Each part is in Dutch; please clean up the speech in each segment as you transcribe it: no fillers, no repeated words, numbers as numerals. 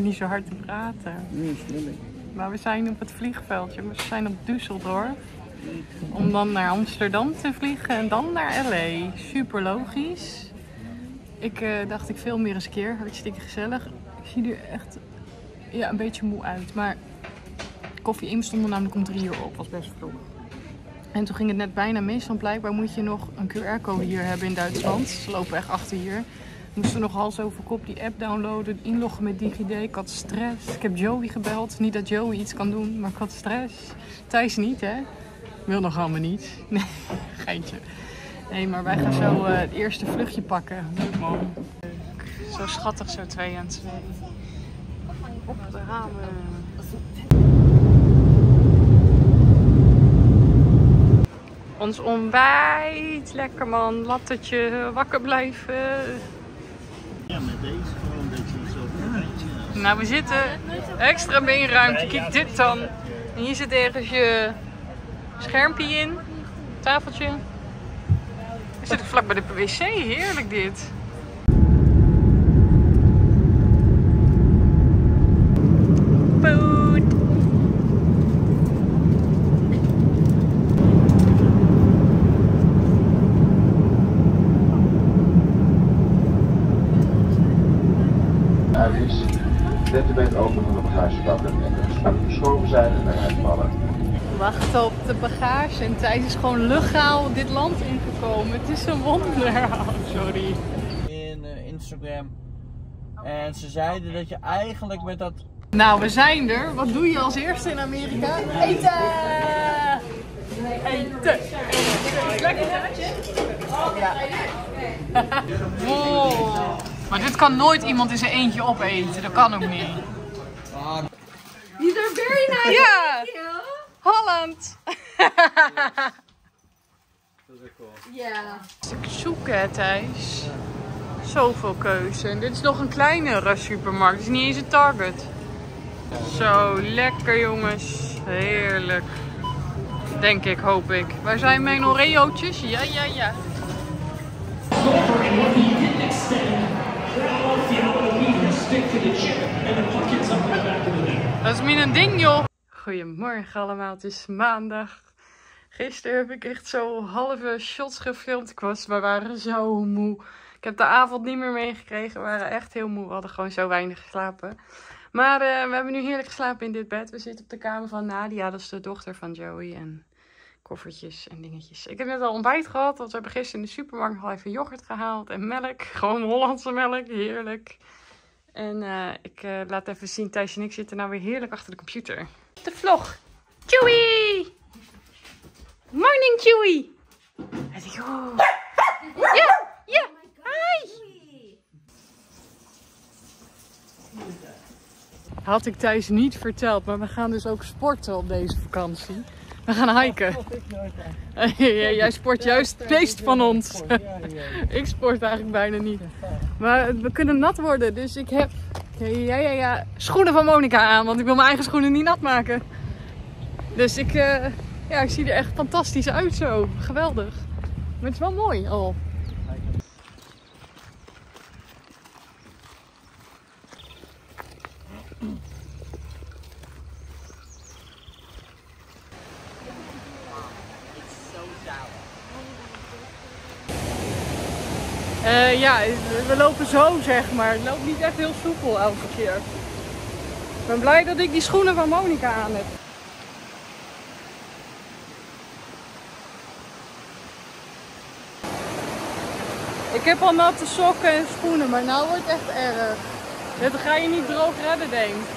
niet zo hard te praten. Nee, snel. Maar we zijn op het vliegveld, jongens. We zijn op Düsseldorf. Om dan naar Amsterdam te vliegen en dan naar LA. Super logisch. Ik dacht, ik film weer eens een keer. Hartstikke gezellig. Ik zie er echt een beetje moe uit. Maar koffie in stond namelijk om 3 uur op. Was best vroeg. En toen ging het net bijna mis. Want blijkbaar moet je nog een QR-code hier hebben in Duitsland. Ze lopen echt achter hier. We moesten nog hals over kop die app downloaden. Inloggen met DigiD. Ik had stress. Ik heb Joey gebeld. Niet dat Joey iets kan doen, maar ik had stress. Thijs niet, hè? Wil nog allemaal niet. Nee, geintje. Nee, maar wij gaan zo het eerste vluchtje pakken. Leuk man. Zo schattig, zo 2 aan 2. Op de ramen. Ons ontbijt. Lekker man. Lattetje. Wakker blijven. Ja, met deze gewoon een beetje zo. Nou, we zitten extra beenruimte. Kijk dit dan. En hier zit ergens je schermpje in. Tafeltje. We zitten vlak bij de wc. Heerlijk dit. Poet. Zet de bed open van de bagagebak en de schoenen geschoven zijn en eruit vallen. Wachten op de bagage en Thijs is gewoon legaal dit land ingekomen. Het is een wonder. Oh, sorry. In Instagram. En ze zeiden dat je eigenlijk met dat... Nou, we zijn er. Wat doe je als eerste in Amerika? Eten! Eten! Lekker, ja. Wow. Maar dit kan nooit iemand in zijn eentje opeten. Dat kan ook niet. These are very nice. Ja! Thank you. Holland! Yeah. Ik zoek het, Thijs. Zoveel keuze. En dit is nog een kleinere supermarkt. Het is niet eens een Target. Zo, lekker jongens. Heerlijk. Denk ik, hoop ik. Waar zijn mijn Oreo'tjes? Ja, ja, ja. Dat is mijn ding, joh. Goedemorgen allemaal, het is maandag. Gisteren heb ik echt zo halve shots gefilmd. We waren zo moe. Ik heb de avond niet meer meegekregen. We waren echt heel moe. We hadden gewoon zo weinig geslapen. Maar we hebben nu heerlijk geslapen in dit bed. We zitten op de kamer van Nadia. Dat is de dochter van Joey. En koffertjes en dingetjes. Ik heb net al ontbijt gehad. Want we hebben gisteren in de supermarkt al even yoghurt gehaald. En melk. Gewoon Hollandse melk. Heerlijk. En ik laat even zien. Thijs en ik zitten nou weer heerlijk achter de computer. De vlog. Joey! Morning, Joey! Hij zegt, oh. Ja, ja. Hi! Had ik Thijs niet verteld, maar we gaan dus ook sporten op deze vakantie. We gaan hiken. Jij sport juist het meest van ons. Ik sport eigenlijk bijna niet. Maar we kunnen nat worden, dus ik heb schoenen van Monica aan, want ik wil mijn eigen schoenen niet nat maken. Dus ik zie er echt fantastisch uit zo. Geweldig. Maar het is wel mooi al. We lopen zo zeg maar. Het loopt niet echt heel soepel elke keer. Ik ben blij dat ik die schoenen van Monica aan heb. Ik heb al natte sokken en schoenen, maar nou wordt het echt erg. Dit ga je niet droog redden, denk ik.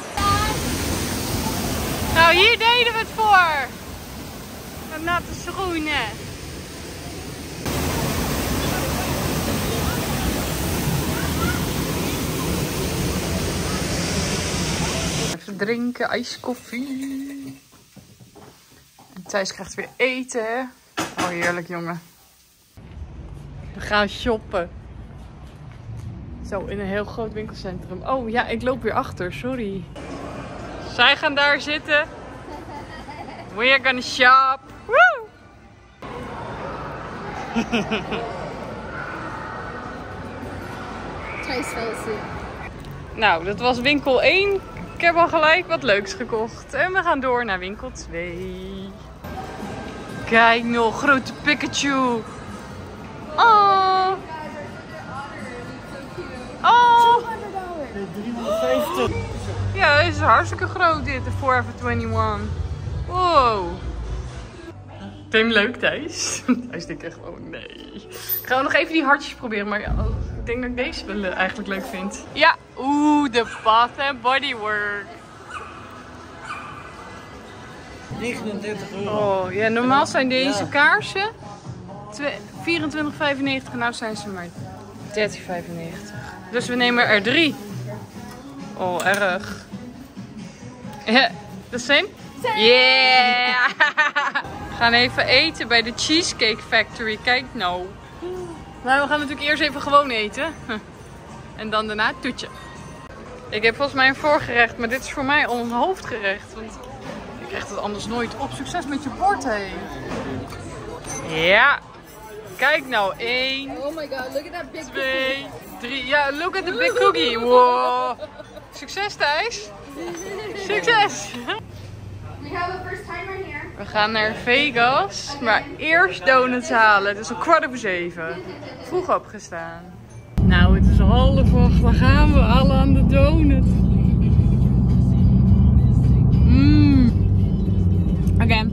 Nou, hier deden we het voor. Met natte schoenen. Even drinken, ijskoffie. En Thijs krijgt weer eten. Oh, heerlijk, jongen. We gaan shoppen. Zo, in een heel groot winkelcentrum. Oh ja, ik loop weer achter, sorry. Zij gaan daar zitten. We are gonna shop. Woo! Thijs fell asleep. Nou, dat was winkel 1. Ik heb al gelijk wat leuks gekocht. En we gaan door naar winkel 2. Kijk nog, grote Pikachu. Oh. Oh. 350. Ja, dit is hartstikke groot dit, de Forever 21. Wow. Vind je hem leuk, Thijs? Thijs denkt echt, oh nee. Ik ga nog even die hartjes proberen, maar ja, ik denk dat ik deze wel eigenlijk leuk vind. Ja, oeh, de Bath & Body Works. 39 euro. Oh, ja, normaal zijn deze kaarsen 24,95 en nu zijn ze maar 13,95. Dus we nemen er 3. Oh, erg. The same? Yeah! We gaan even eten bij de Cheesecake Factory. Kijk nou. Maar we gaan natuurlijk eerst even gewoon eten. En dan daarna toetje. Ik heb volgens mij een voorgerecht, maar dit is voor mij al een hoofdgerecht. Want ik krijg het anders nooit op. Succes met je bord, hé. Ja. Kijk nou. 1. Oh my god, look at that big 2, 3. Ja, look at the big cookie. Wow. Succes, Thijs. Succes. We have a first timer here. We gaan naar Vegas, maar eerst donuts halen. Het is om 6:15. Vroeg opgestaan. Nou, het is 7:30. Waar gaan we? Alle aan de donut. Again.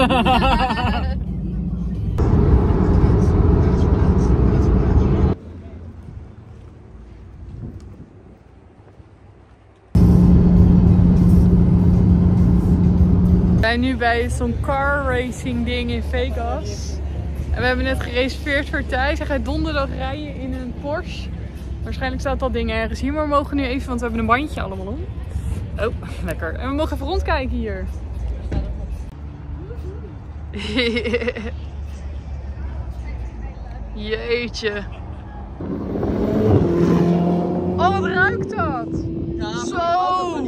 We zijn nu bij zo'n car racing ding in Vegas. En we hebben net gereserveerd voor Thijs. Hij gaat donderdag rijden in een Porsche. Waarschijnlijk staat dat ding ergens hier. Maar we mogen nu even, want we hebben een bandje allemaal om. Oh, lekker. En we mogen even rondkijken hier. Jeetje. Oh, wat ruikt dat? Ja, zo!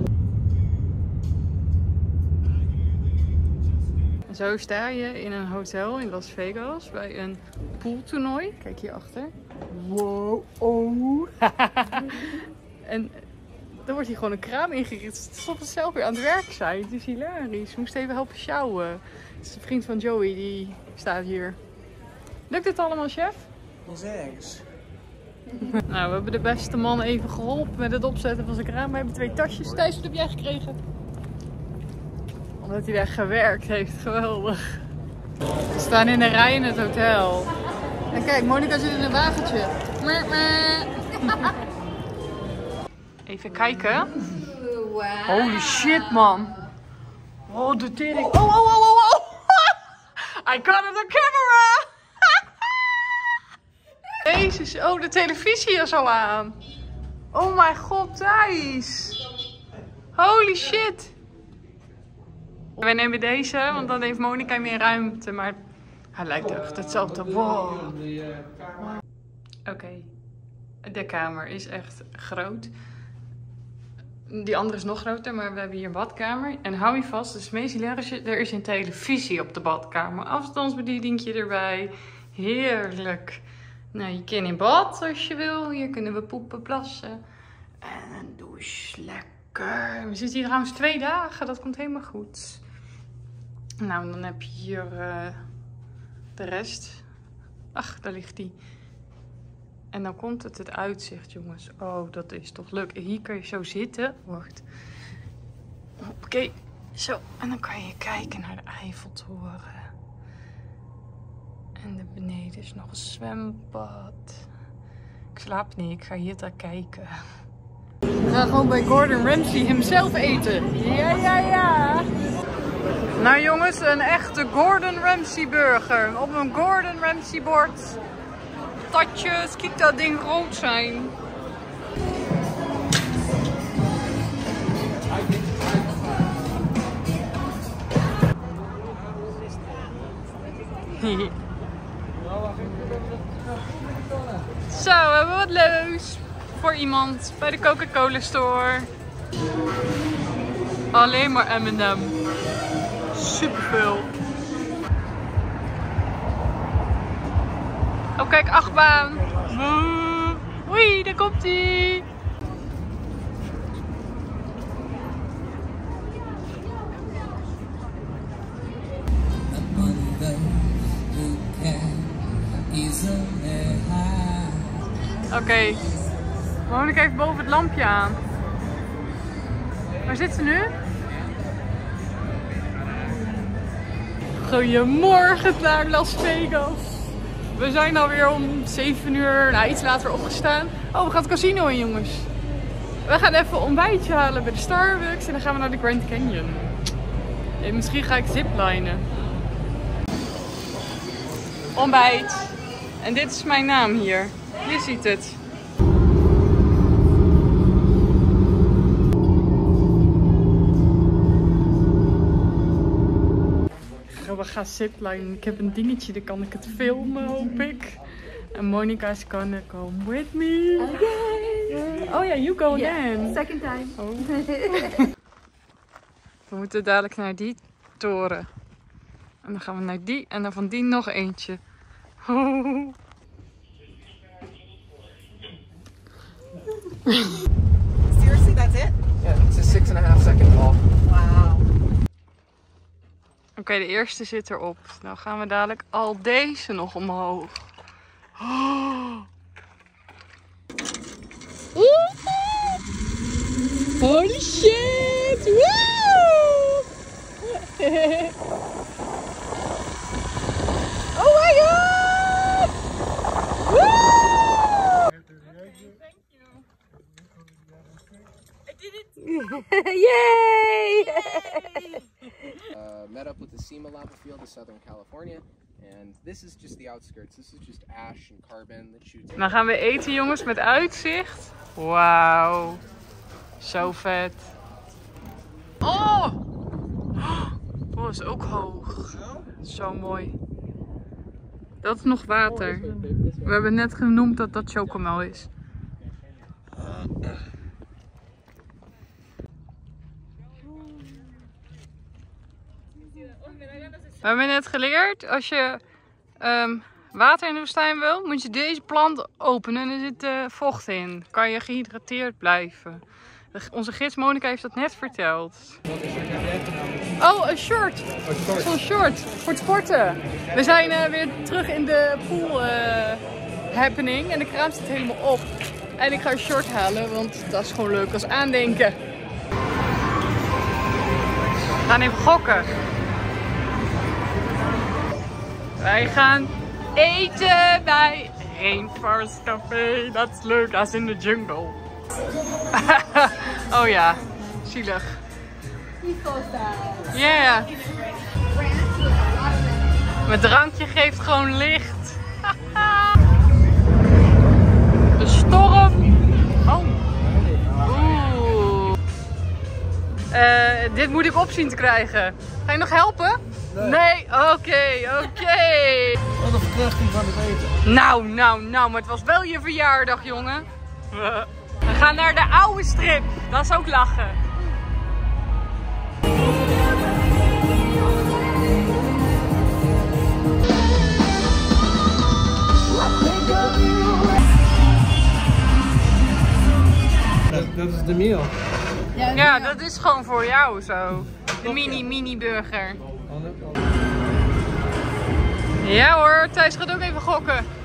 Zo sta je in een hotel in Las Vegas bij een pooltoernooi. Kijk hierachter. Wow, oh. En dan wordt hier gewoon een kraan ingericht. Alsof het zelf weer aan het werk zijn. Het is hilarisch. We moesten even helpen sjouwen. Het is een vriend van Joey, die staat hier. Lukt het allemaal, chef? Ons ergens. Nou, we hebben de beste man even geholpen met het opzetten van zijn kraan. We hebben 2 tasjes. Thijs, wat heb jij gekregen? Omdat hij daar gewerkt heeft. Geweldig. We staan in een rij in het hotel. En kijk, Monica zit in een wagentje. Even kijken. Wow. Holy shit, man. Oh, de tering. Oh, oh, oh, oh, oh. I got it on camera. Jezus, oh, de televisie is al aan. Oh mijn god, Thijs. Holy shit. Wij nemen deze, want dan heeft Monica meer ruimte. Maar hij lijkt echt hetzelfde. Wow. Oké. De kamer is echt groot. Die andere is nog groter, maar we hebben hier een badkamer. En hou je vast, het is meest hilarische, er is een televisie op de badkamer. Afstandsbedieningje erbij. Heerlijk. Nou, je kan in bad als je wil. Hier kunnen we poepen, plassen. En een douche. Lekker. We zitten hier trouwens 2 dagen. Dat komt helemaal goed. Nou, dan heb je hier de rest. Ach, daar ligt die. En dan komt het uitzicht, jongens. Oh, dat is toch leuk. Hier kan je zo zitten. Wacht. Oké, zo. En dan kan je kijken naar de Eiffeltoren. En daar beneden is nog een zwembad. Ik slaap niet, ik ga hier daar kijken. We gaan gewoon bij Gordon Ramsay hemzelf eten. Ja, ja, ja. Nou jongens, een echte Gordon Ramsay burger. Op een Gordon Ramsay bord. Tatjes, kijk dat ding rood zijn. Zo, we hebben wat leuks voor iemand bij de Coca-Cola store. Alleen maar M&M. Superveel. Oh kijk, achtbaan. Oei, daar komt ie. Oké. Monica heeft boven het lampje aan. Waar zit ze nu? Goedemorgen naar Las Vegas. We zijn alweer om 7 uur, nou iets later opgestaan. Oh, we gaan het casino in, jongens. We gaan even een ontbijtje halen bij de Starbucks en dan gaan we naar de Grand Canyon. En misschien ga ik ziplinen. Ontbijt. En dit is mijn naam hier. Je ziet het. We gaan ziplinen. Ik heb een dingetje, dan kan ik het filmen, hoop ik. En Monica is gonna come with me. Okay. Oh ja, you go then. Second time. Oh. We moeten dadelijk naar die toren. En dan gaan we naar die en dan van die nog eentje. Oh. Seriously, that's it? Yeah, it's a 6.5 second ball. Wow. Oké, de eerste zit erop. Nou gaan we dadelijk al deze nog omhoog. Oh. Holy shit! Woo! Oh my god! Woo! Thank you. I did it! Yay! Met up with the SEMA lava field in Southern California. And this is just the outskirts. This is just ash and carbon that shoots. Dan gaan we eten, jongens, met uitzicht. Wauw. Zo vet. Oh! Oh, is ook hoog. Zo mooi. Dat is nog water. We hebben net genoemd dat dat chocomel is. We hebben net geleerd, als je water in de woestijn wil, moet je deze plant openen en er zit vocht in. Kan je gehydrateerd blijven. Onze gids Monica heeft dat net verteld. Oh, een short. Zo'n short. Voor het sporten. We zijn weer terug in de pool happening en de kraan zit helemaal op. En ik ga een short halen, want dat is gewoon leuk als aandenken. We gaan even gokken. Wij gaan eten bij Rainforest Café. Dat is leuk, als in de jungle. Oh ja, zielig. Ja. Yeah. Mijn drankje geeft gewoon licht. De storm. Oh. Oeh. Dit moet ik op zien te krijgen. Ga je nog helpen? Nee, oké. Wat een verkrachting van het eten. Nou, maar het was wel je verjaardag, jongen. We gaan naar de oude strip. Dat is ook lachen. Dat is de meal. Ja, dat is gewoon voor jou zo. De mini burger. Ja hoor, Thijs gaat ook even gokken.